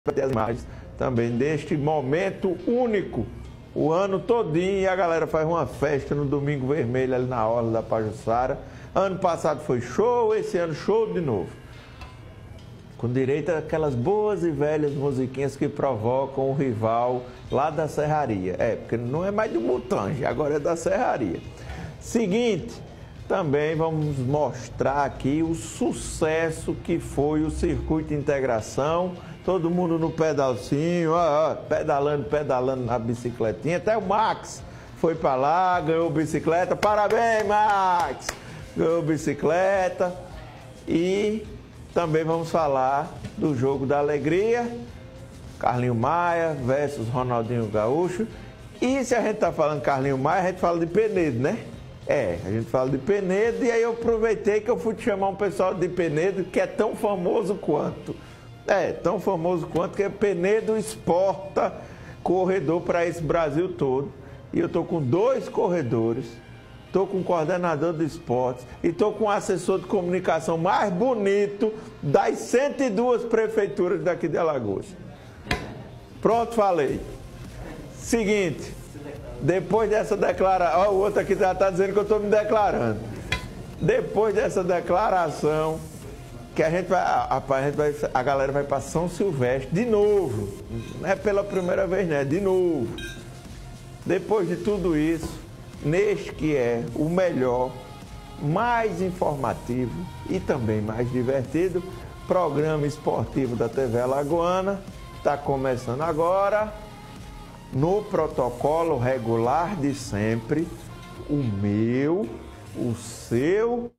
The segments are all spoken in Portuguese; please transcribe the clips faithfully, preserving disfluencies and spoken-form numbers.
as imagens também deste momento único, o ano todinho, e a galera faz uma festa no Domingo Vermelho ali na orla da Pajuçara. Ano passado foi show, esse ano show de novo. Com direito àquelas boas e velhas musiquinhas que provocam o rival lá da Serraria. É, porque não é mais do Mutange, agora é da Serraria. Seguinte, também vamos mostrar aqui o sucesso que foi o Circuito de Integração. Todo mundo no pedalzinho, ó, ó, pedalando, pedalando na bicicletinha. Até o Max foi para lá, ganhou bicicleta. Parabéns, Max! Ganhou bicicleta. E também vamos falar do Jogo da Alegria. Carlinho Maia versus Ronaldinho Gaúcho. E se a gente tá falando Carlinho Maia, a gente fala de Penedo, né? É, a gente fala de Penedo, e aí eu aproveitei que eu fui te chamar um pessoal de Penedo que é tão famoso quanto. É, tão famoso quanto, que é Penedo exporta corredor para esse Brasil todo. E eu tô com dois corredores, tô com um coordenador de esportes e tô com um assessor de comunicação mais bonito das cento e duas prefeituras daqui de Alagoas. Pronto, falei. Seguinte, depois dessa declaração, ó, o outro aqui já está dizendo que eu estou me declarando. Depois dessa declaração, que a gente vai, a, a, gente vai, a galera vai para São Silvestre de novo. Não é pela primeira vez, né? De novo. Depois de tudo isso, neste que é o melhor, mais informativo e também mais divertido programa esportivo da T V Alagoana, está começando agora, no protocolo regular de sempre, o meu, o seu.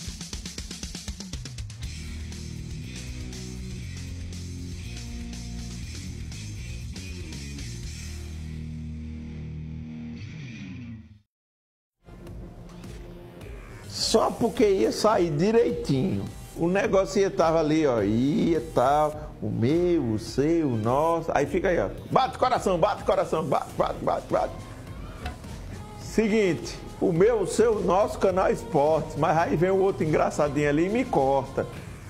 Só porque ia sair direitinho. O negócio ia estar ali, ó, ia tal, o meu, o seu, o nosso. Aí fica aí, ó, bate coração, bate coração, bate, bate, bate, bate. Seguinte, o meu, o seu, o nosso canal Esportes, mas aí vem o outro engraçadinho ali e me corta.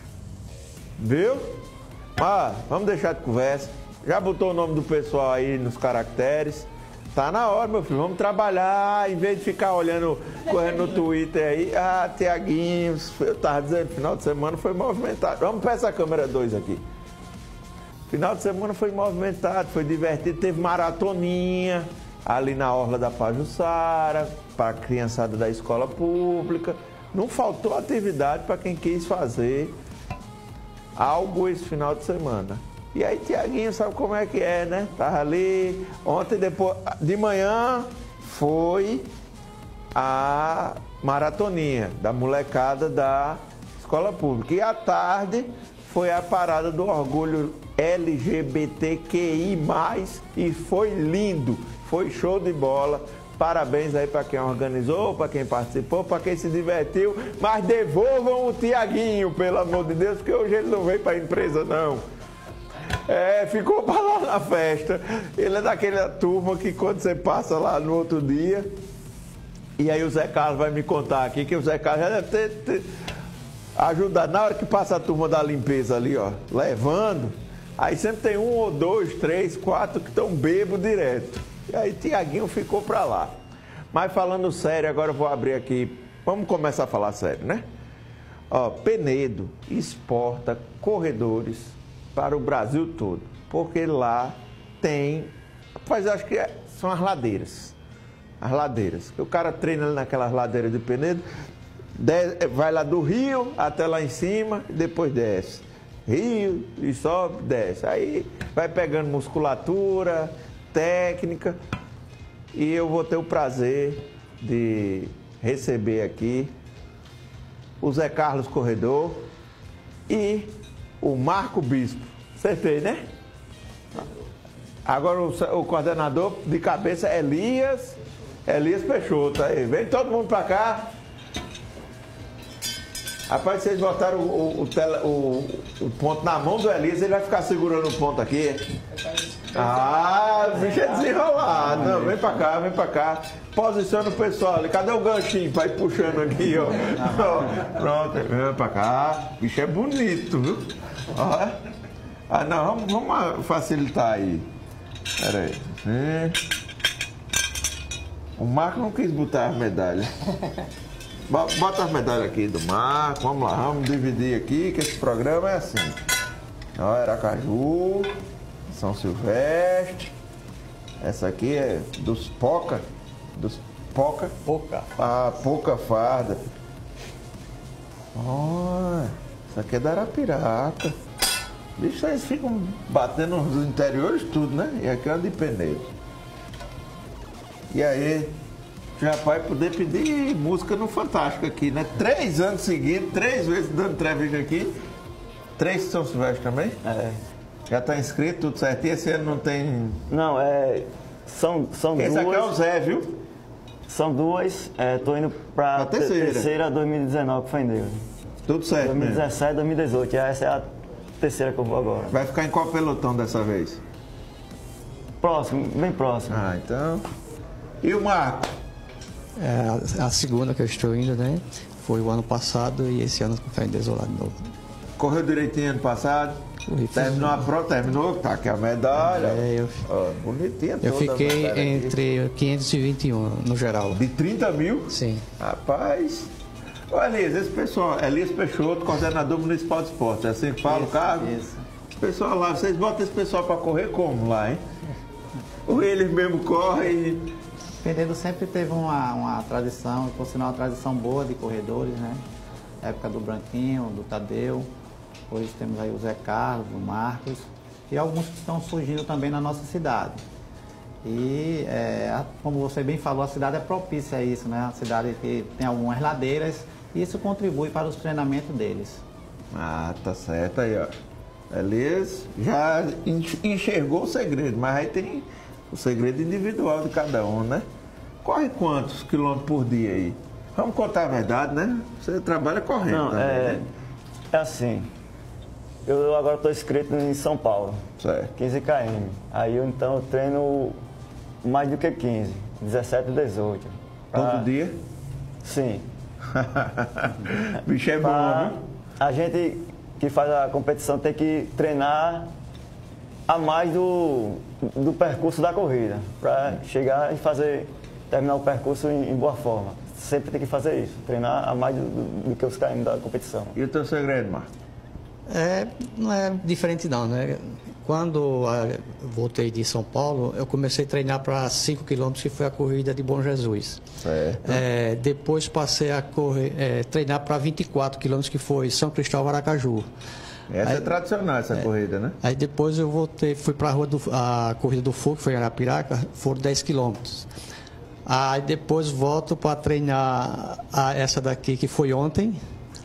Viu? Ah, vamos deixar de conversa. Já botou o nome do pessoal aí nos caracteres. Tá na hora, meu filho, vamos trabalhar, em vez de ficar olhando, correndo no Twitter aí. Ah, Tiaguinho, eu tava dizendo, final de semana foi movimentado. Vamos para essa câmera dois aqui. Final de semana foi movimentado, foi divertido, teve maratoninha ali na orla da Pajuçara, para a criançada da escola pública. Não faltou atividade para quem quis fazer algo esse final de semana. E aí, Tiaguinho, sabe como é que é, né? Tava ali, ontem, depois, de manhã, foi a maratoninha da molecada da escola pública. E à tarde, foi a parada do orgulho L G B T Q I mais, e foi lindo, foi show de bola. Parabéns aí para quem organizou, para quem participou, para quem se divertiu. Mas devolvam o Tiaguinho, pelo amor de Deus, porque hoje ele não veio para a empresa, não. É, ficou para lá na festa. Ele é daquela turma que quando você passa lá no outro dia, e aí o Zé Carlos vai me contar aqui, que o Zé Carlos já deve ter, ter ajudado. Na hora que passa a turma da limpeza ali, ó, levando, aí sempre tem um ou dois, três, quatro que estão bêbados direto. E aí Tiaguinho ficou para lá. Mas falando sério, agora eu vou abrir aqui, vamos começar a falar sério, né? Ó, Penedo exporta corredores para o Brasil todo, porque lá tem, rapaz, eu acho que é, são as ladeiras, as ladeiras, que o cara treina ali naquelas ladeiras de Penedo, de, vai lá do Rio até lá em cima, e depois desce, Rio, e sobe, desce, aí vai pegando musculatura, técnica, e eu vou ter o prazer de receber aqui o Zé Carlos Corredor e o Marco Bispo. Acertei, né? Agora o, o coordenador de cabeça é Elias, Elias Peixoto. Aí, vem todo mundo pra cá. Rapaz, vocês botaram o, o, o, tele, o, o ponto na mão do Elias, ele vai ficar segurando o ponto aqui. Ah, o bicho é desenrolado. Não, vem pra cá, vem pra cá. Posiciona o pessoal ali. Cadê o ganchinho pra ir puxando aqui, ó? Pronto, vem pra cá. O bicho é bonito, viu? Ó. Ah, não, vamos, vamos facilitar aí. Pera aí. É. O Marco não quis botar as medalhas. Bota as medalhas aqui do Marco. Vamos lá, vamos dividir aqui, que esse programa é assim. Ó, Aracaju, São Silvestre. Essa aqui é dos Poca. Dos Poca. Poca. Ah, Poca Farda. Ó, essa aqui é da Arapiraca. Bicho, eles ficam batendo nos interiores tudo, né? E aqui é de Penedo. E aí, já vai poder pedir música no Fantástico aqui, né? Três anos seguidos, três vezes dando entrevista aqui. Três de São Silvestre também? É. Já tá inscrito, tudo certinho? Esse ano não tem... Não, é... São, são Esse duas... aqui é o Zé, viu? São duas, é, tô indo pra A terceira. terceira dois mil e dezenove, que foi em Deus. Tudo certo dois mil e mesmo. dezessete, dois mil e dezoito, e essa é a terceira que eu vou agora. Vai ficar em qual pelotão dessa vez? Próximo, bem próximo. Ah, então... E o Marco? É a, a segunda que eu estou indo, né? Foi o ano passado e esse ano foi em Desolado de novo. Correu direitinho ano passado? Corri, Terminou a prova, terminou, tá aqui a medalha. É, eu, Ó, bonitinha eu toda a fiquei medalha aqui. entre quinhentos e vinte e um no geral. De trinta mil? Sim. Rapaz. Ô, Elias, esse pessoal, Elias Peixoto, coordenador municipal de esporte, é assim que fala o cargo? Isso. Esse pessoal lá, vocês botam esse pessoal pra correr como lá, hein? Ou eles mesmo correm? Penedo sempre teve uma, uma tradição, por sinal uma tradição boa de corredores, né? Época do Branquinho, do Tadeu. Hoje temos aí o Zé Carlos, o Marcos e alguns que estão surgindo também na nossa cidade. E, é, como você bem falou, a cidade é propícia a isso, né? A cidade que tem algumas ladeiras e isso contribui para os treinamentos deles. Ah, tá certo aí, ó. Elias já enxergou o segredo, mas aí tem o segredo individual de cada um, né? Corre quantos quilômetros por dia aí? Vamos contar a verdade, né? Você trabalha correndo Não, também, é, né? é assim. Eu agora estou inscrito em São Paulo, Certo. quinze quilômetros. Aí eu então eu treino mais do que quinze, dezessete e dezoito. Todo Pra- dia? Sim. Bicho é bom, Pra- viu? a gente que faz a competição tem que treinar a mais do, do percurso da corrida, para chegar e fazer, terminar o percurso em, em boa forma. Sempre tem que fazer isso, treinar a mais do, do, do que os quilômetros da competição. E o teu segredo, Marco? É, não é diferente não, né? Quando ah, eu voltei de São Paulo, eu comecei a treinar para cinco quilômetros, que foi a corrida de Bom Jesus. Certo. É, depois passei a correr, é, treinar para vinte e quatro quilômetros, que foi São Cristóvão, Aracaju. Essa Aí- é tradicional, essa corrida, né? Aí depois eu voltei, fui para a rua do, a corrida do fogo, que foi em Arapiraca, foram dez quilômetros. Aí depois volto para treinar a, essa daqui que foi ontem,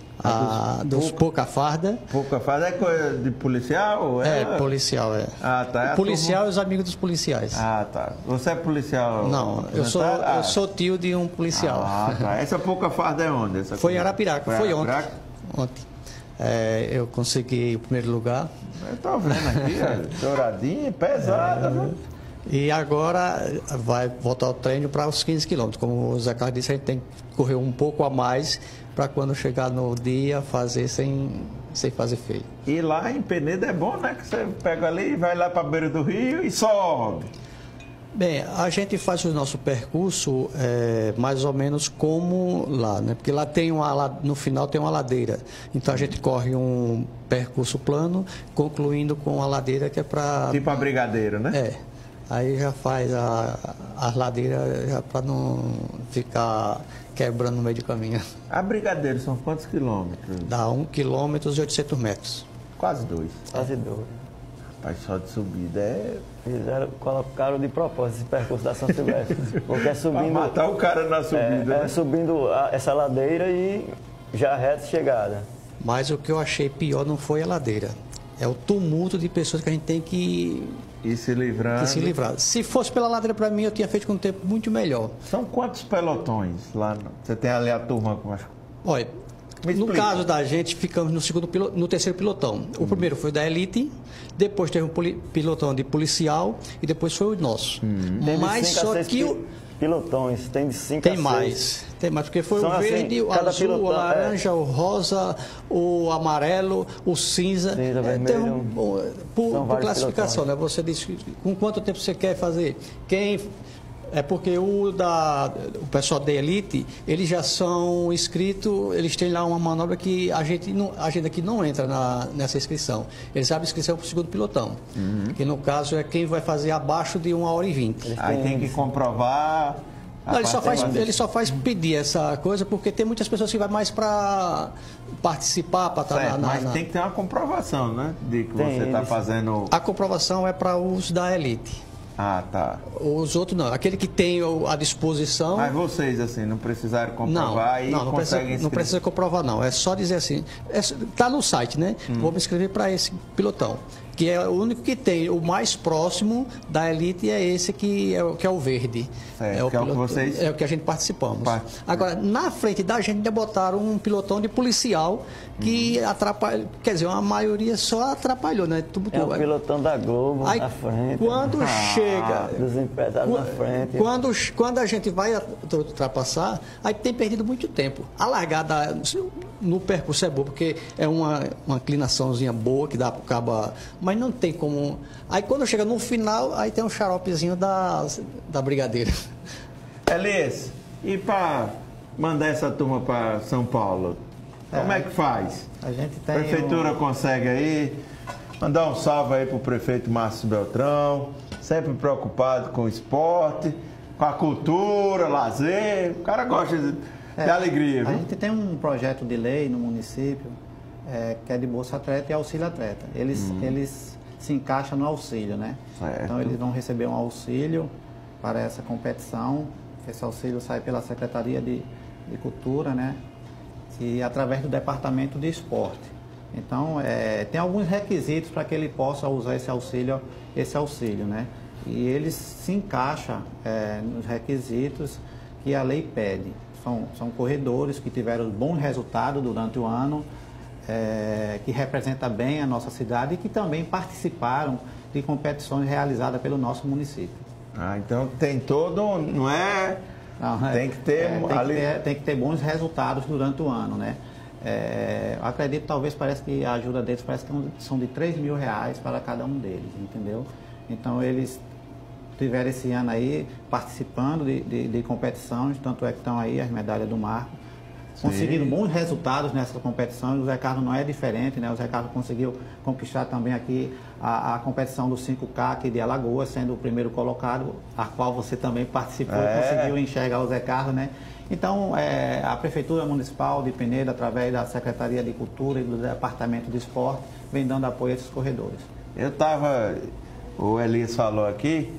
a, dos Pouca Farda. Pouca faz é coisa de policial? Ou É, é policial, é. Ah, tá. É a O policial e os amigos dos policiais. Ah, tá. Você é policial? Não, eu sou, aposentado? eu sou tio de um policial. Ah, tá. Essa pouca farda é onde? Essa Foi em corrida? Arapiraca, foi ontem. Arapiraca? Ontem. É, eu consegui o primeiro lugar. Eu tô vendo aqui, ó, douradinha, pesada, né? E agora vai voltar o treino para os quinze quilômetros. Como o Zé Carlos disse, a gente tem que correr um pouco a mais para quando chegar no dia fazer sem, sem fazer feio. E lá em Penedo é bom, né? Que você pega ali, vai lá pra beira do rio e sobe. Bem, a gente faz o nosso percurso é, mais ou menos como lá, né? Porque lá tem uma, la- no final tem uma ladeira. Então a gente corre um percurso plano, concluindo com a ladeira que é para... Tipo a brigadeiro, né? É. Aí já faz a, as ladeiras já para não ficar quebrando no meio do caminho. A brigadeiro são quantos quilômetros? Dá um quilômetro e oitocentos metros. Quase dois. Quase dois. Rapaz, só de subida é... Fizeram, colocaram de propósito esse percurso da São Silvestre. Porque é Pra subindo, matar o cara na é, subida, é né? subindo a- essa ladeira e já reta de chegada. Mas o que eu achei pior não foi a ladeira. É o tumulto de pessoas que a gente tem que, E se livrando. que se livrar. Se fosse pela ladeira para mim, eu tinha feito com um tempo muito melhor. São quantos pelotões lá? No... Você tem ali a turma com as... Olha, Me no explica. caso da gente, ficamos no, segundo, pilo- no terceiro pilotão. O primeiro foi da elite, depois teve um poli- pilotão de policial e depois foi o nosso. Teve Mas cinco a só seis que pi- o, pilotões, tem de cinco Tem a seis. mais, tem mais, porque foi São o verde, assim, o cada azul, o pilotão, laranja, é. o rosa, o amarelo, o cinza. Cinza, É, vermelho. tem um- um- por, São por vários classificação, né? Você diz que- com quanto tempo você quer fazer. Quem é porque o da o pessoal da elite, eles já são inscritos, eles têm lá uma manobra que a gente não, a gente aqui não entra na, nessa inscrição. Eles abrem inscrição para o segundo pilotão, Uhum. que no caso é quem vai fazer abaixo de uma hora e vinte. Aí tem que comprovar. a Não, ele, só faz, participação. ele só faz pedir essa coisa porque tem muitas pessoas que vai mais para participar, para estar Certo, na, na, mas na- tem que ter uma comprovação, né? De que Tem, você está eles- fazendo. A comprovação é para os da elite. Ah, tá. Os outros não. Aquele que tem o- a disposição. Mas vocês, assim, não precisaram Não, comprovar e não, não precisa, conseguem não inscrever. precisa comprovar, não. É só dizer assim. Está no site, né? Hum. Vou me inscrever para esse pilotão. Que é o único que tem. O mais próximo da elite é esse que é, o- que é o verde. Certo, o que é o que vocês- É o que a gente participamos. Pa- Agora, na frente da gente ainda botaram um pilotão de policial que Uhum. atrapalha. Quer dizer, a maioria só atrapalhou, né? Tudo, É o pilotão da Globo Aí, na frente. quando Ah. chega. Dos empresários na frente. Quando, quando a gente vai ultrapassar, aí tem perdido muito tempo. A largada no percurso é boa, porque é uma, uma inclinaçãozinha boa que dá para o cabo, mas não tem como. Aí quando chega no final, aí tem um xaropezinho da, da brigadeira. Elias, e para mandar essa turma para São Paulo, como é que faz? A gente tem A prefeitura um- consegue aí? Mandar um salve aí pro prefeito Márcio Beltrão, sempre preocupado com o esporte, com a cultura, lazer. O cara gosta de, de É, alegria, A viu? gente tem um projeto de lei no município é, que é de Bolsa Atleta e Auxílio Atleta. Eles, eles se encaixam no auxílio, né? Certo. Então eles vão receber um auxílio para essa competição. Esse auxílio sai pela Secretaria de, de Cultura, né? E através do Departamento de Esporte. Então, é, tem alguns requisitos para que ele possa usar esse auxílio, esse auxílio, né? E ele se encaixa é, nos requisitos que a lei pede. São, são corredores que tiveram bons resultados durante o ano, é, que representa bem a nossa cidade e que também participaram de competições realizadas pelo nosso município. Ah, então tem todo, um- não é? Não, é- Tem que ter é, tem, ali- que ter, tem que ter bons resultados durante o ano, né? É, eu acredito, talvez, parece que a ajuda deles parece que são de três mil reais para cada um deles, entendeu? Então, eles tiveram esse ano aí participando de, de, de competições, tanto é que estão aí as medalhas do Marco, conseguindo bons resultados nessa competição, e o Zé Carlos não é diferente, né? O Zé Carlos conseguiu conquistar também aqui a, a competição do cinco K aqui de Alagoas, sendo o primeiro colocado, a qual você também participou É. e conseguiu enxergar o Zé Carlos, né? Então, é, a Prefeitura Municipal de Penedo, através da Secretaria de Cultura e do Departamento de Esporte, vem dando apoio a esses corredores. Eu estava, o Elias falou aqui,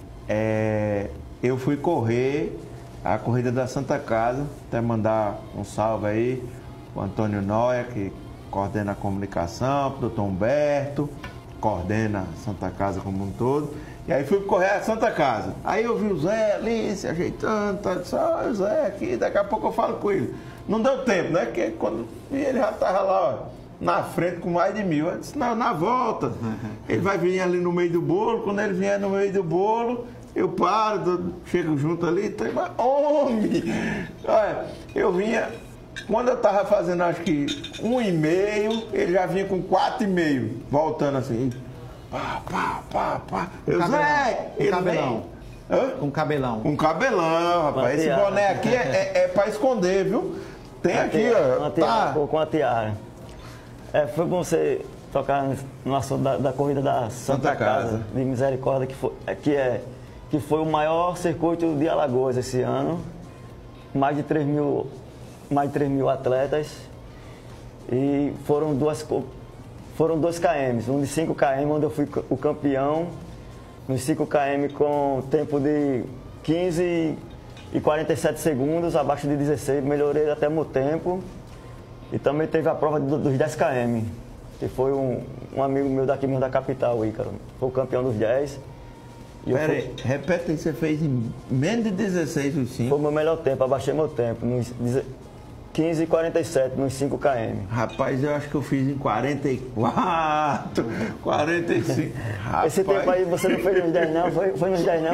é, eu fui correr a corrida da Santa Casa, até mandar um salve aí o Antônio Noia, que coordena a comunicação, o doutor Humberto, coordena a Santa Casa como um todo. E aí fui correr a Santa Casa. Aí eu vi o Zé ali se ajeitando, tá, só o Zé aqui, daqui a pouco eu falo com ele. Não deu tempo, né? Porque quando vi ele já estava lá, ó, na frente com mais de mil. Eu disse, não, na volta. Ele vai vir ali no meio do bolo, quando ele vier no meio do bolo, eu paro, do- chego junto ali, tô, mas, homem! Olha, eu vinha, quando eu tava fazendo acho que um e meio, ele já vinha com quatro e meio, voltando assim. Pá, pá, pá, pá. Eu, cabelão, Zé, um ele cabelão. vem. Hã? Com cabelão. Um cabelão, rapaz. Esse tiara. boné aqui é, é, é pra esconder, viu? Tem aqui, ó. Uma tiara, Tá. com- com a tiara. É, foi bom você tocar no assunto da, da corrida da Santa, Santa Casa. Casa de Misericórdia, que foi, é, que, é, que foi o maior circuito de Alagoas esse ano. Mais de três mil, mais de três mil atletas. E foram duas, co- foram dois quilômetros, um de cinco quilômetros, onde eu fui o campeão, nos cinco quilômetros com tempo de quinze e quarenta e sete segundos, abaixo de dezesseis, melhorei até o meu tempo. E também teve a prova do- dos dez quilômetros, que foi um, um amigo meu daqui mesmo da capital, o Ícaro, foi o campeão dos dez. E eu Pera fui- aí, repete aí, você fez em menos de dezesseis os Foi cinco. o meu melhor tempo, abaixei meu tempo. Nos deze- quinze e quarenta e sete nos cinco quilômetros. Rapaz, eu acho que eu fiz em quarenta e quatro, quarenta e cinco. Rapaz. Esse tempo aí você não fez nos dez não? Foi, foi nos dez não?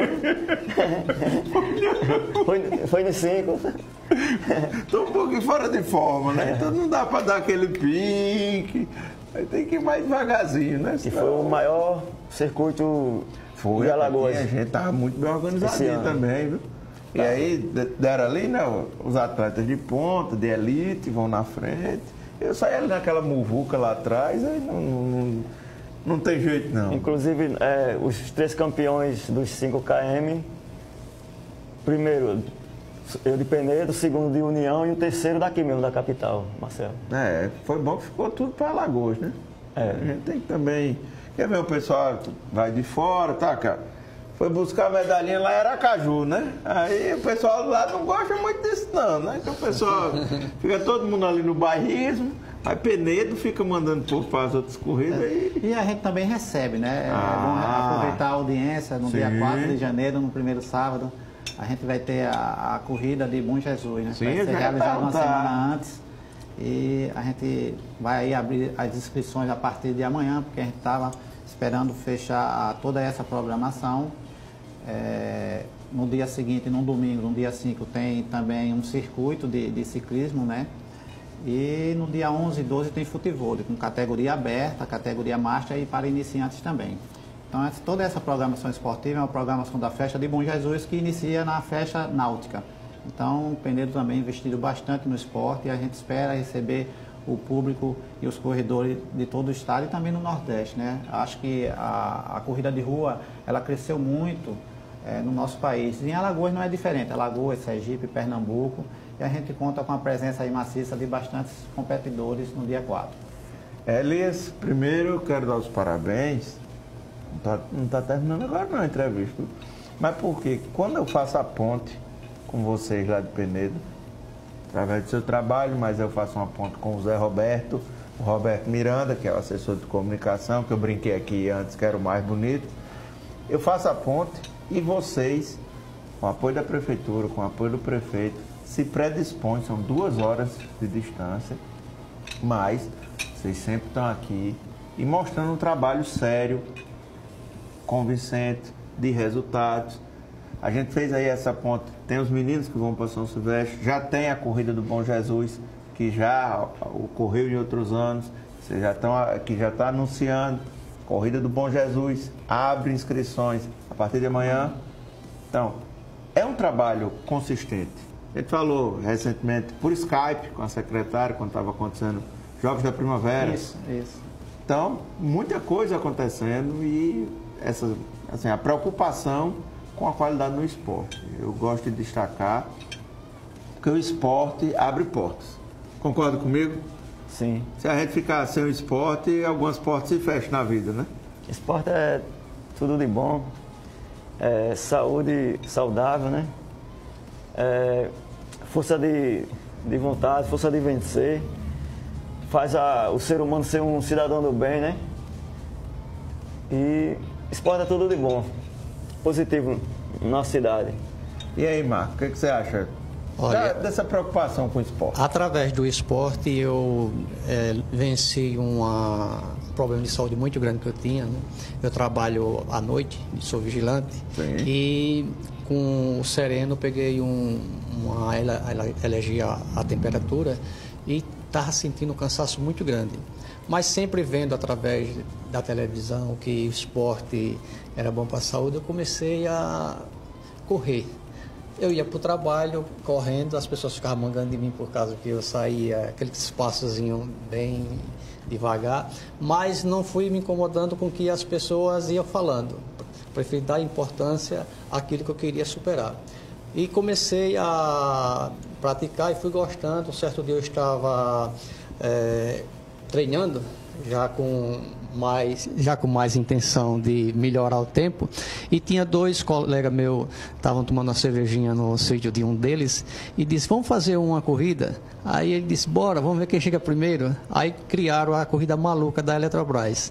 foi, foi nos cinco. Estou um pouquinho fora de forma, né? Então não dá para dar aquele pique. Aí tem que ir mais devagarzinho, né? E foi o maior circuito foi, de Alagoas. A gente estava muito bem organizadinho também, viu? E tá. Aí deram ali, né? Os atletas de ponta, de elite, vão na frente. Eu saí ali naquela muvuca lá atrás, aí não, não, não tem jeito não. Inclusive, é, os três campeões dos cinco quilômetros, primeiro eu de Penedo, o segundo de União e o terceiro daqui mesmo, da capital, Marcelo. É, foi bom que ficou tudo para Alagoas, né? É. A gente tem que também... Quer ver o pessoal vai de fora, tá, cara? Foi buscar a medalhinha lá em Aracaju, né? Aí o pessoal lá não gosta muito disso não, né? Então o pessoal fica todo mundo ali no bairrismo, aí Penedo fica mandando povo para as outras corridas. É. E... e a gente também recebe, né? Ah, é bom aproveitar a audiência no sim. dia quatro de janeiro, no primeiro sábado. A gente vai ter a, a corrida de Bom Jesus, né? Sim, vai ser realizada uma tá. semana antes. E a gente vai aí abrir as inscrições a partir de amanhã, porque a gente estava esperando fechar a, toda essa programação. É, no dia seguinte, no domingo, no dia cinco, tem também um circuito de, de ciclismo, né? E no dia onze e doze tem futebol, com categoria aberta, categoria master e para iniciantes também. Então, essa, toda essa programação esportiva é uma programação da Festa de Bom Jesus que inicia na Festa Náutica. Então, o Penedo também investiu bastante no esporte e a gente espera receber o público e os corredores de todo o estado e também no Nordeste, né? Acho que a, a corrida de rua, ela cresceu muito é, no nosso país. E em Alagoas não é diferente, Alagoas, Sergipe, Pernambuco, e a gente conta com a presença aí maciça de bastantes competidores no dia quatro. Elias, primeiro eu quero dar os parabéns. Não está não tá terminando agora não a entrevista. Mas por quê? Quando eu faço a ponte com vocês lá de Penedo, através do seu trabalho, mas eu faço uma ponte com o Zé Roberto, o Roberto Miranda, que é o assessor de comunicação, que eu brinquei aqui antes, que era o mais bonito. Eu faço a ponte e vocês, com o apoio da prefeitura, com o apoio do prefeito, se predispõem, são duas horas de distância, mas vocês sempre estão aqui e mostrando um trabalho sério, convincente, de resultados. A gente fez aí essa ponte, tem os meninos que vão para São Silvestre, já tem a corrida do Bom Jesus, que já ocorreu em outros anos, vocês já estão, que já está anunciando, corrida do Bom Jesus, abre inscrições a partir de amanhã. Então, é um trabalho consistente. A gente falou recentemente por Skype com a secretária, quando estava acontecendo Jogos da Primavera. Isso, isso. Então, muita coisa acontecendo e essa, assim, a preocupação com a qualidade no esporte. Eu gosto de destacar que o esporte abre portas. Concorda comigo? Sim. Se a gente ficar sem o esporte, algumas portas se fecham na vida, né? Esporte é tudo de bom, é saúde saudável, né? É força de, de vontade, força de vencer, faz a, o ser humano ser um cidadão do bem, né? E esporte é tudo de bom, positivo na nossa cidade. E aí, Marco, o que, que você acha Olha, da, dessa preocupação com o esporte? Através do esporte eu é, venci uma, um problema de saúde muito grande que eu tinha, né? Eu trabalho à noite, sou vigilante. Sim. E com o sereno peguei um, uma alergia à temperatura e estava sentindo um cansaço muito grande. Mas sempre vendo através da televisão que o esporte era bom para a saúde, eu comecei a correr. Eu ia para o trabalho correndo, as pessoas ficavam mangando de mim por causa que eu saía aqueles passozinhos bem devagar, mas não fui me incomodando com o que as pessoas iam falando. Preferi dar importância àquilo que eu queria superar. E comecei a praticar e fui gostando. Um certo dia eu estava é, treinando, já com mais já com mais intenção de melhorar o tempo, e tinha dois colegas meus estavam tomando uma cervejinha no sítio de um deles e disse, vamos fazer uma corrida? Aí ele disse, bora, vamos ver quem chega primeiro. Aí criaram a corrida maluca da Eletrobras.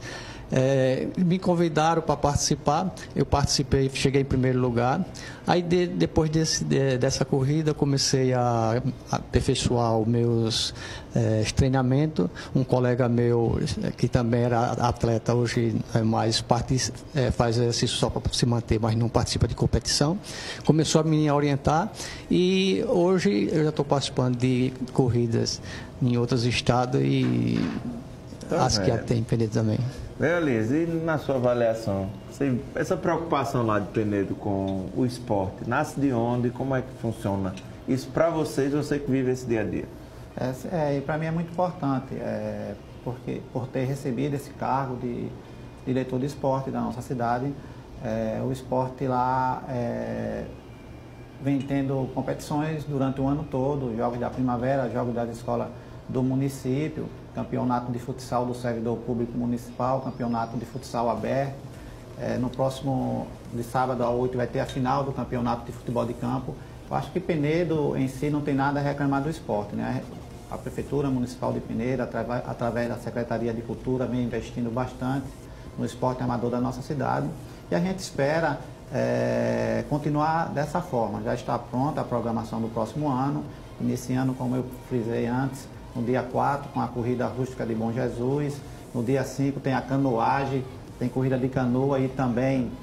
É, me convidaram para participar, eu participei, cheguei em primeiro lugar. Aí de, depois desse, de, dessa corrida comecei a, a aperfeiçoar os meus é, treinamentos. Um colega meu que também era atleta, hoje é mais partic, é, faz exercício só para se manter, mas não participa de competição, começou a me orientar e hoje eu já estou participando de corridas em outros estados e Tá as que tem Penedo também. Beleza, e na sua avaliação, você, essa preocupação lá de Penedo com o esporte, nasce de onde e como é que funciona? Isso para vocês, você que vive esse dia a dia. É, é, e para mim é muito importante, é, porque, por ter recebido esse cargo de diretor de esporte da nossa cidade, é, o esporte lá é, vem tendo competições durante o ano todo, jogos da primavera, jogos das escolas do município, campeonato de futsal do servidor público municipal, campeonato de futsal aberto. É, no próximo, de sábado a oito, vai ter a final do campeonato de futebol de campo. Eu acho que Penedo em si não tem nada a reclamar do esporte, né? A Prefeitura Municipal de Penedo, através, através da Secretaria de Cultura, vem investindo bastante no esporte amador da nossa cidade. E a gente espera é, continuar dessa forma. Já está pronta a programação do próximo ano, iniciando, como eu frisei antes, no dia quatro, com a corrida rústica de Bom Jesus. No dia cinco tem a canoagem, tem corrida de canoa e também,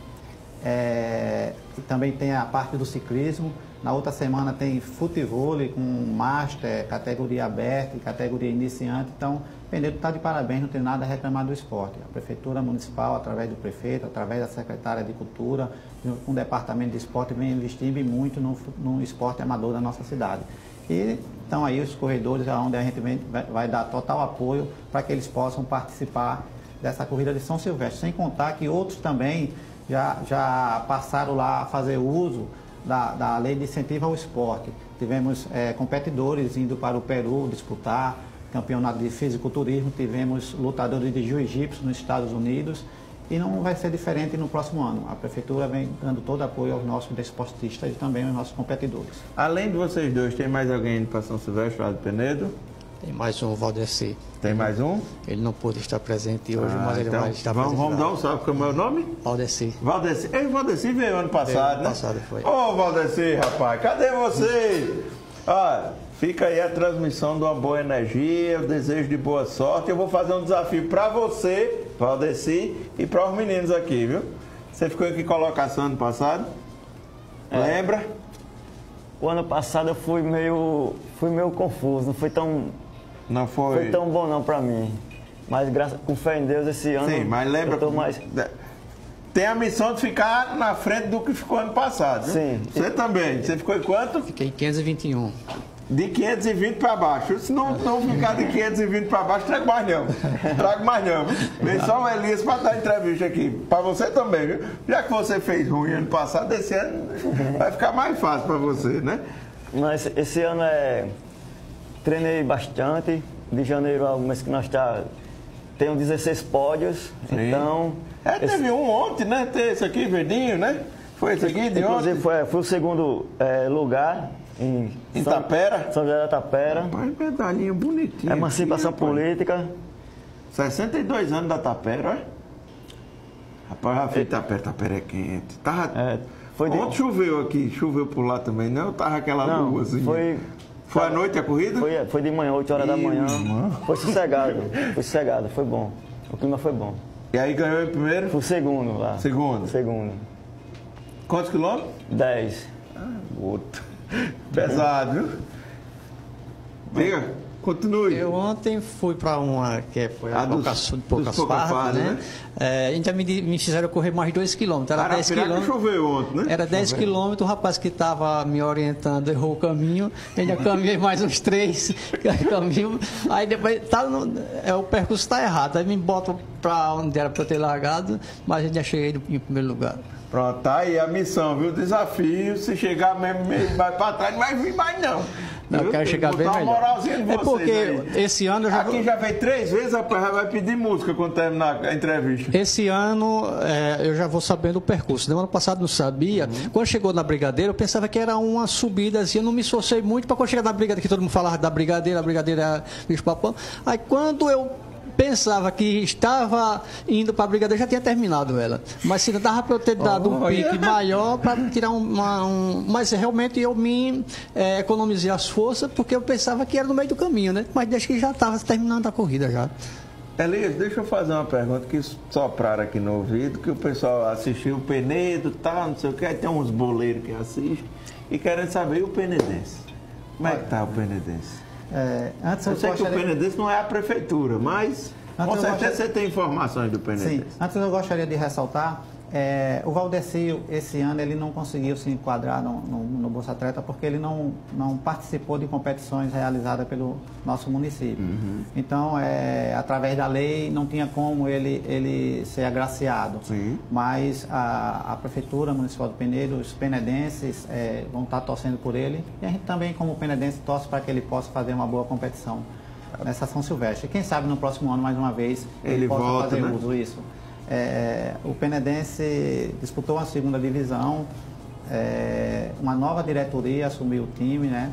é, e também tem a parte do ciclismo. Na outra semana tem futevôlei com master, categoria aberta e categoria iniciante. Então, Penedo está de parabéns, não tem nada a reclamar do esporte. A Prefeitura Municipal, através do prefeito, através da Secretária de Cultura, com o Departamento de Esporte, vem investindo muito no, no esporte amador da nossa cidade. E então aí os corredores, onde a gente vem, vai, vai dar total apoio para que eles possam participar dessa corrida de São Silvestre. Sem contar que outros também já, já passaram lá a fazer uso da, da lei de incentivo ao esporte. Tivemos é, competidores indo para o Peru disputar campeonato de fisiculturismo, tivemos lutadores de jiu-jitsu nos Estados Unidos. E não vai ser diferente no próximo ano. A Prefeitura vem dando todo apoio aos nossos desportistas e também aos nossos competidores. Além de vocês dois, tem mais alguém indo para São Silvestre lá de Penedo? Tem mais um, o Valdeci. Tem mais um? Ele não pôde estar presente hoje, Ah, mas ele então, vai estar vamos, presente. Vamos dar um salve, como é o nome? Valdeci. Valdeci. Ei, Valdeci veio ano passado, veio ano né? passado, foi. Ô, Valdeci, rapaz, cadê você? Olha, fica aí a transmissão de uma boa energia, o desejo de boa sorte. Eu vou fazer um desafio para você, Valdeci, e para os meninos aqui, viu? Você ficou em que colocação ano passado? É. Lembra? O ano passado eu fui meio, fui meio confuso, não foi tão, não foi... foi tão bom não para mim. Mas graças, com fé em Deus esse ano. Sim, mas lembra. Eu tô mais... Tem a missão de ficar na frente do que ficou ano passado, viu? Sim. Você também. Você ficou em quanto? Fiquei em quinhentos e vinte e um. De quinhentos e vinte para baixo. Se não, não ficar de quinhentos e vinte para baixo, trago mais não. Trago mais não. Vem só o Elias para dar entrevista aqui. Para você também, viu? Já que você fez ruim ano passado, esse ano vai ficar mais fácil para você, né? Mas esse ano é... Treinei bastante. De janeiro ao mês que nós está... Tenho dezesseis pódios. Sim. Então... É, teve esse... um ontem, né? Tem esse aqui, verdinho, né? Foi esse aqui de Inclusive, ontem? foi, foi o segundo é, lugar. Em, em São, Tapera? São José da Tapera. Rapaz, medalhinha bonitinha. Emancipação aqui, política. sessenta e dois anos da Tapera, olha. Rapaz, já fui Tapera, Tapera é quente. Tava... É, foi Ontem de... choveu aqui, choveu por lá também, não? Tava aquela não, lua assim. Foi... Foi à noite a corrida? Foi, foi de manhã, oito horas e da manhã. Irmão. Foi sossegado, foi sossegado, foi bom. O clima foi bom. E aí ganhou em primeiro? Foi o segundo lá. Segundo? Segundo. Quantos quilômetros? Dez. Ah, outro. Pesado, viu? Diga, continue. Eu ontem fui para uma que foi a, a poucas, dos, poucas dos fardas, né? né? É, ainda me, me fizeram correr mais dois quilômetros. Era dez quilômetros. Choveu ontem, né? Era dez quilômetros, o rapaz que estava me orientando errou o caminho, ainda caminhei mais uns três caminhos, aí depois tá no, é, o percurso está errado, aí me botam para onde era para eu ter largado, mas ainda cheguei em primeiro lugar. Pronto, tá aí a missão, viu? Desafio, se chegar mesmo meio mais para trás, não vai vir mais não. Não, eu quero chegar bem melhor. Moralzinha de é porque aí. Esse ano eu já... Aqui já veio três vezes, rapaz, vai pedir música quando terminar a entrevista. Esse ano é, eu já vou sabendo o percurso. No ano passado não sabia. Uhum. Quando chegou na Brigadeira, eu pensava que era uma subida assim, eu não me esforcei muito para quando chegar na Brigadeira, que todo mundo falava da Brigadeira, a Brigadeira é bicho papão. Aí quando eu pensava que estava indo para a brigadeira, já tinha terminado ela. Mas se não dava para eu ter dado um pique maior para tirar uma, um... Mas realmente eu me é, economizei as forças porque eu pensava que era no meio do caminho, né? Mas desde que já estava terminando a corrida já. Elias, deixa eu fazer uma pergunta que sopraram aqui no ouvido, que o pessoal assistiu o Penedo, tá, não sei o que, aí tem uns boleiros que assistem e querem saber o penedense. Como é que tá o penedense? É, antes eu, eu sei gostaria... que o penedense não é a prefeitura, mas antes com certeza gostaria... você tem informações do penedense. Sim, antes eu gostaria de ressaltar, é, o Valdeci, esse ano, ele não conseguiu se enquadrar no, no, no Bolsa Atleta porque ele não, não participou de competições realizadas pelo nosso município. Uhum. Então, é, através da lei, não tinha como ele, ele ser agraciado. Sim. Mas a, a Prefeitura Municipal do Penedo, os penedenses é, vão estar torcendo por ele. E a gente também, como penedense, torce para que ele possa fazer uma boa competição nessa São Silvestre. Quem sabe no próximo ano, mais uma vez, ele, ele possa volta, fazer né? uso disso. É, o penedense disputou a segunda divisão, é, uma nova diretoria assumiu o time, né?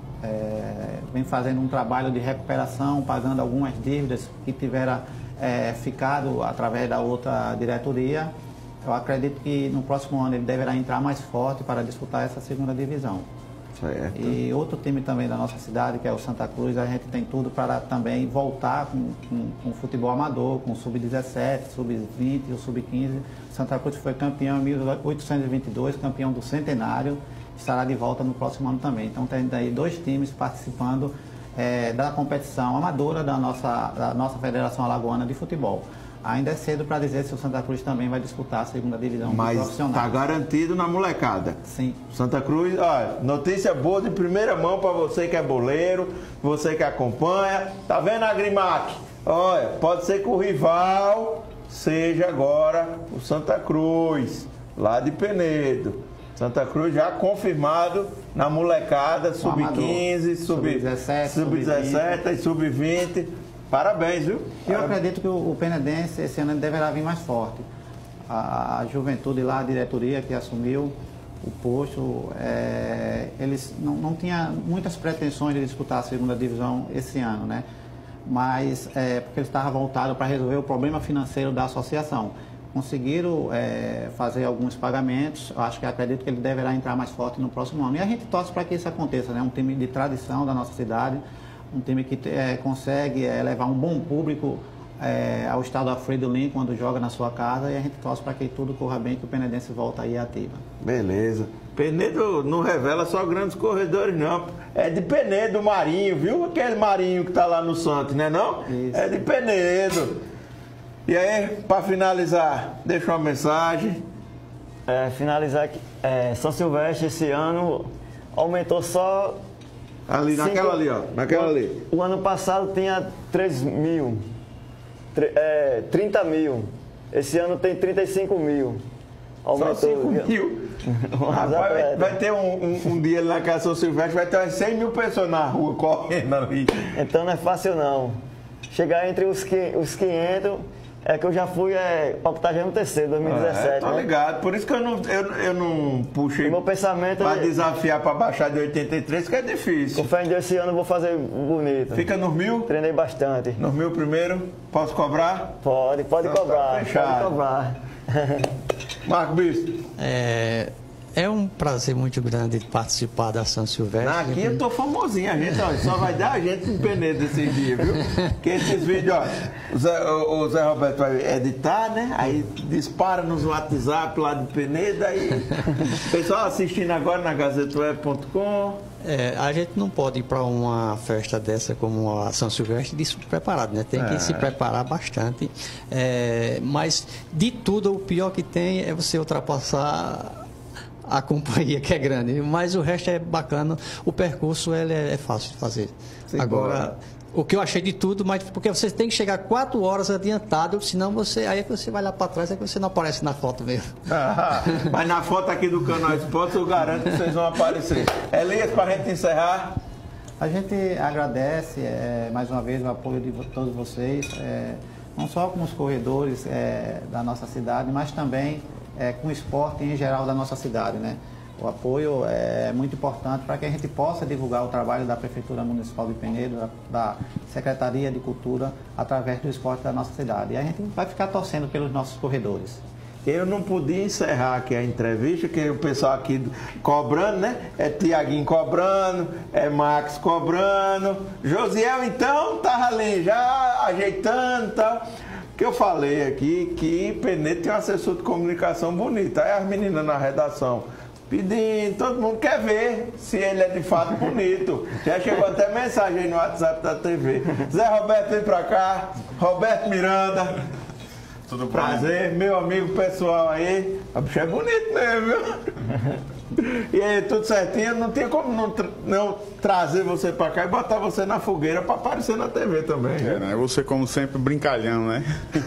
É, vem fazendo um trabalho de recuperação, pagando algumas dívidas que tiveram é, ficado através da outra diretoria. Eu acredito que no próximo ano ele deverá entrar mais forte para disputar essa segunda divisão. Certo. E outro time também da nossa cidade, que é o Santa Cruz, a gente tem tudo para também voltar com, com, com o futebol amador, com o sub dezessete, sub vinte e o sub quinze. Santa Cruz foi campeão em mil oitocentos e vinte e dois, campeão do centenário, estará de volta no próximo ano também. Então tem daí dois times participando é, da competição amadora da nossa, da nossa Federação Alagoana de Futebol. Ainda é cedo para dizer se o Santa Cruz também vai disputar a segunda divisão profissional. Mas está garantido na molecada. Sim. Santa Cruz, olha, notícia boa de primeira mão para você que é boleiro, você que acompanha. Tá vendo a Grimac? Olha, pode ser que o rival seja agora o Santa Cruz, lá de Penedo. Santa Cruz já confirmado na molecada, sub quinze, sub dezessete e sub vinte. Parabéns, viu? Eu Parabéns. acredito que o, o penedense esse ano deverá vir mais forte. A, a juventude lá, a diretoria que assumiu o posto, é, eles não, não tinham muitas pretensões de disputar a segunda divisão esse ano, né? Mas é, porque eles estavam voltados para resolver o problema financeiro da associação. Conseguiram é, fazer alguns pagamentos, eu acho que acredito que ele deverá entrar mais forte no próximo ano. E a gente torce para que isso aconteça, né? Um time de tradição da nossa cidade, um time que é, consegue é, levar um bom público é, ao estado Alfredo Lins quando joga na sua casa, e a gente torce para que tudo corra bem, que o penedense volta aí ativa. Beleza. Penedo não revela só grandes corredores, não. É de Penedo, Marinho, viu? Aquele Marinho que tá lá no Santos, né não? Isso. É de Penedo. E aí, para finalizar, deixa uma mensagem. É, finalizar aqui. É, São Silvestre esse ano aumentou só... Ali, Cinco, naquela ali, ó. Naquela o, ali. O ano passado tinha três mil. Tre, é, trinta mil. Esse ano tem trinta e cinco mil. Aumentou. Só cinco mil. Rapaz, vai, vai ter um, um, um dia ali na Casa São Silvestre, vai ter umas cem mil pessoas na rua correndo ali. Então não é fácil não. Chegar entre os, os quinhentos... É que eu já fui é, octagésimo terceiro, dois mil e dezessete. É, tô né? ligado. Por isso que eu não, eu, eu não puxei meu pensamento para é... desafiar para baixar de oitenta e três, que é difícil. Com fé em Deus, esse ano eu vou fazer bonito. Fica nos mil? Treinei bastante. Nos mil primeiro? Posso cobrar? Pode, pode então, cobrar. Tá fechado. Pode cobrar. Marco Bispo. É... É um prazer muito grande participar da São Silvestre. Aqui eu tô famosinho, a gente ó, só vai dar a gente um Penedo esse dia, viu? Que esses vídeos, ó, o Zé, o, o Zé Roberto vai editar, né? Aí dispara nos WhatsApp lá de Penedo, aí pessoal assistindo agora na gazeta web ponto com. É, a gente não pode ir para uma festa dessa como a São Silvestre despreparado, né? Tem que é. se preparar bastante. É, mas de tudo, o pior que tem é você ultrapassar a companhia, que é grande, mas o resto é bacana. O percurso ele é, é fácil de fazer. Sim, agora, boa. O que eu achei de tudo, mas porque você tem que chegar quatro horas adiantado, senão você, aí é que você vai lá para trás, é que você não aparece na foto mesmo. Ah, mas na foto aqui do Canal Esportes eu garanto que vocês vão aparecer. Elias, para a gente encerrar. A gente agradece é, mais uma vez o apoio de todos vocês, é, não só com os corredores é, da nossa cidade, mas também É, com o esporte em geral da nossa cidade, né? O apoio é muito importante para que a gente possa divulgar o trabalho da Prefeitura Municipal de Penedo, da, da Secretaria de Cultura, através do esporte da nossa cidade. E a gente vai ficar torcendo pelos nossos corredores. Eu não podia encerrar aqui a entrevista, que o pessoal aqui cobrando, né? É Tiaguinho cobrando, é Max cobrando. Josiel, então, estava ali já ajeitando e tal. Que eu falei aqui que Penedo tem um assessor de comunicação bonito. Aí as meninas na redação pedindo, todo mundo quer ver se ele é de fato bonito. Já chegou até mensagem aí no WhatsApp da T V. Zé Roberto, vem pra cá. Roberto Miranda. Tudo bom? Prazer, meu amigo pessoal aí. A bicha é bonito mesmo, viu? E aí, tudo certinho? Não tem como não, tra não trazer você pra cá e botar você na fogueira pra aparecer na T V também. É, né? Você, como sempre, brincalhão, né?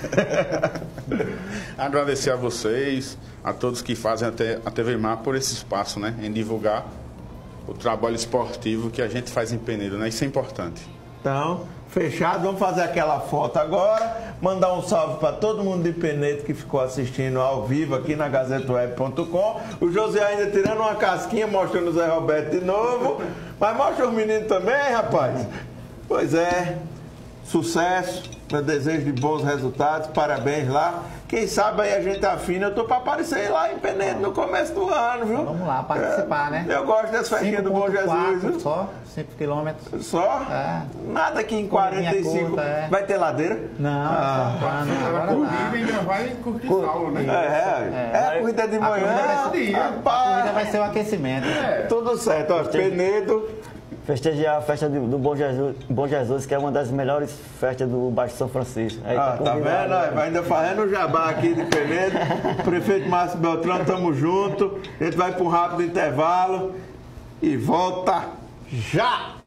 Agradecer a vocês, a todos que fazem a T V Mar por esse espaço, né? Em divulgar o trabalho esportivo que a gente faz em Penedo, né? Isso é importante. Então, fechado, vamos fazer aquela foto agora, mandar um salve para todo mundo de Penedo que ficou assistindo ao vivo aqui na Gazeta Web ponto com. O José ainda tirando uma casquinha, mostrando o Zé Roberto de novo, mas mostra os meninos também, rapaz. Pois é, sucesso, meu desejo de bons resultados, parabéns lá. Quem sabe aí a gente afina, eu tô para aparecer lá em Penedo no começo do ano, viu? Vamos lá, participar, é, né? Eu gosto dessa festinha do Bom Jesus, viu? Só, cinco quilômetros. Só? É. Nada aqui em quarenta e cinco. Curta, é. Vai ter ladeira? Não, Ah. só não, Agora agora corrida não. ainda vai curtir salvo, né? É, é, é a corrida de A manhã. corrida vai ser- rapaz. A corrida vai ser o aquecimento. Tudo certo, ó, Penedo. Festejar a festa do, do Bom, Jesus, Bom Jesus, que é uma das melhores festas do Baixo São Francisco. Aí Ah, tá vendo? convidado, Ó, vai ainda fazendo o jabá aqui de Penedo. Prefeito Márcio Beltrão, tamo junto. A gente vai para um rápido intervalo e volta já!